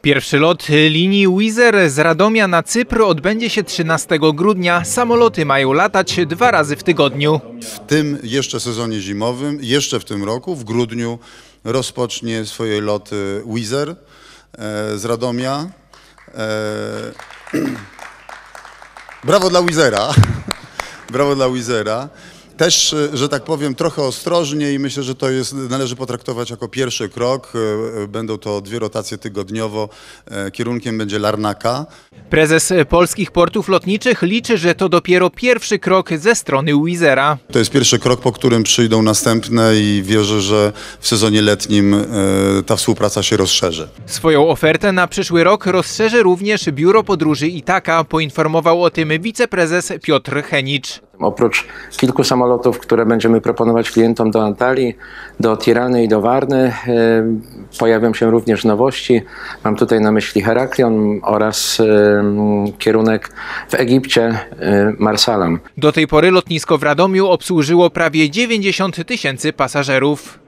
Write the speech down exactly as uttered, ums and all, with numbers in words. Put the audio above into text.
Pierwszy lot linii Wizz Air z Radomia na Cypr odbędzie się trzynastego grudnia. Samoloty mają latać dwa razy w tygodniu. W tym jeszcze sezonie zimowym, jeszcze w tym roku, w grudniu rozpocznie swoje loty Wizz Air e, z Radomia. E, brawo dla Wizz Aira. Brawo dla Wizz Aira. Też, że tak powiem, trochę ostrożnie i myślę, że to jest, należy potraktować jako pierwszy krok. Będą to dwie rotacje tygodniowo. Kierunkiem będzie Larnaka. Prezes Polskich Portów Lotniczych liczy, że to dopiero pierwszy krok ze strony Wizz Aira. To jest pierwszy krok, po którym przyjdą następne i wierzę, że w sezonie letnim ta współpraca się rozszerzy. Swoją ofertę na przyszły rok rozszerzy również Biuro Podróży Itaka, poinformował o tym wiceprezes Piotr Henicz. Oprócz kilku samolotów, które będziemy proponować klientom do Antalii, do Tirany i do Warny, pojawią się również nowości. Mam tutaj na myśli Heraklion oraz kierunek w Egipcie Marsalam. Do tej pory lotnisko w Radomiu obsłużyło prawie dziewięćdziesiąt tysięcy pasażerów.